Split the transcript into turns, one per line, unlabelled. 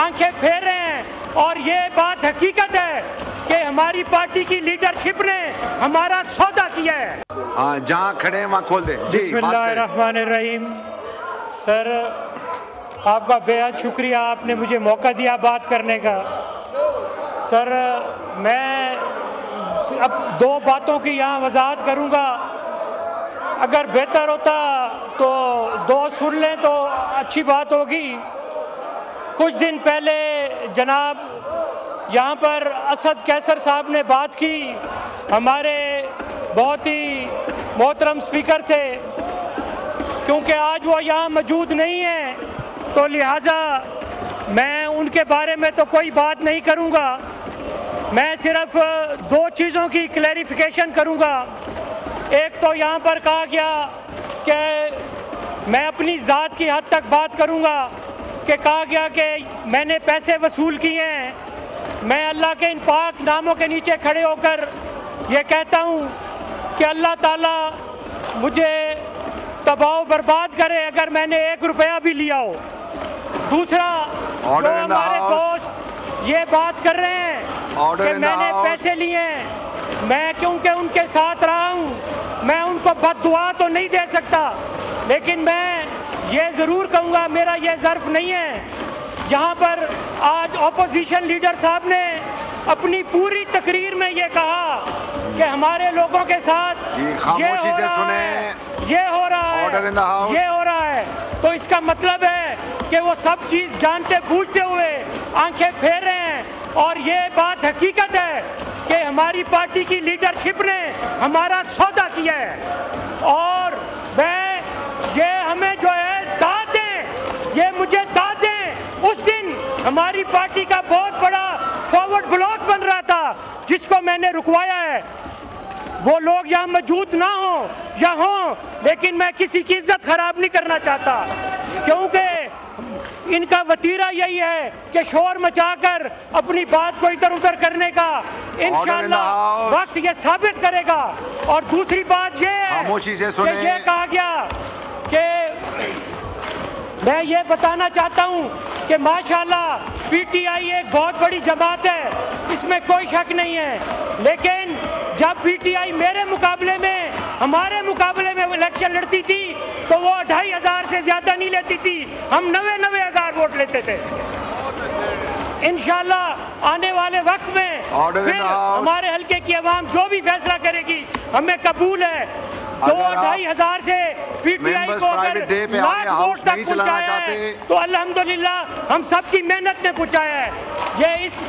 आंखें फेर रहे हैं। और ये बात हकीकत है कि हमारी पार्टी की लीडरशिप ने हमारा सौदा किया है।
जहाँ खड़े हैं वहाँ खोल दें। जी,
बिस्मिल्लाहिर्रहमानिर्रहीम। सर, आपका बेहद शुक्रिया, आपने मुझे मौका दिया बात करने का। सर, मैं अब दो बातों की यहाँ वजाहत करूँगा। अगर बेहतर होता तो दो सुन लें तो अच्छी बात होगी। कुछ दिन पहले जनाब यहाँ पर असद कैसर साहब ने बात की, हमारे बहुत ही मोहतरम स्पीकर थे। क्योंकि आज वो यहाँ मौजूद नहीं है तो लिहाजा मैं उनके बारे में तो कोई बात नहीं करूँगा। मैं सिर्फ दो चीज़ों की क्लैरिफिकेशन करूँगा। एक तो यहाँ पर कहा गया कि मैं अपनी ज़ात की हद तक बात करूँगा कि कहा गया कि मैंने पैसे वसूल किए हैं। मैं अल्लाह के इन पाक नामों के नीचे खड़े होकर ये कहता हूँ कि अल्लाह ताला मुझे तबाह बर्बाद करे अगर मैंने 1 रुपया भी लिया हो। दूसरा, जो हमारे दोस्त ये बात कर रहे हैं कि मैंने पैसे लिए हैं, मैं क्योंकि उनके साथ रहा हूँ, मैं उनको बद्दुआ तो नहीं दे सकता, लेकिन मैं ये ज़रूर कहूँगा, मेरा ये ज़र्फ नहीं है। यहाँ पर आज अपोजिशन लीडर साहब ने अपनी पूरी तकरीर में ये कहा कि हमारे लोगों के साथ ये हो रहा है, ये हो रहा है, ये हो रहा है। तो इसका मतलब है कि वो सब चीज़ जानते बूझते हुए आंखें फेर रहे हैं। और ये बात हकीकत है कि हमारी पार्टी की लीडरशिप ने हमारा सौदा किया है। और ये हमें जो है दाद दें, ये मुझे दाद दें। उस दिन हमारी पार्टी का बहुत बड़ा फॉरवर्ड ब्लॉक बन रहा था जिसको मैंने रुकवाया है। वो लोग यहाँ मौजूद ना हो या हों, लेकिन मैं किसी की इज्जत खराब नहीं करना चाहता, क्योंकि इनका वतीरा यही है कि शोर मचाकर अपनी बात को इधर उधर करने का इंशाअल्लाह वक्त ये साबित करेगा। और दूसरी बात ये है कि ये कहा गया कि मैं ये बताना चाहता हूँ कि माशाल्लाह पीटीआई एक बहुत बड़ी जमात है, इसमें कोई शक नहीं है। लेकिन जब पीटीआई मेरे मुकाबले में, हमारे मुकाबले में इलेक्शन लड़ती थी तो वो 2500 से ज़्यादा नहीं लेती थी, हम 90,000 वोट लेते थे। इंशाल्लाह आने वाले वक्त में फिर हमारे हल्के की आवाम जो भी फैसला करेगी हमें कबूल है। 2-2.5 से पीटीआई को अगर लाख वोट तक पहुंचाया है तो अल्हम्दुलिल्लाह हम सबकी मेहनत ने पहुंचाया है। ये इस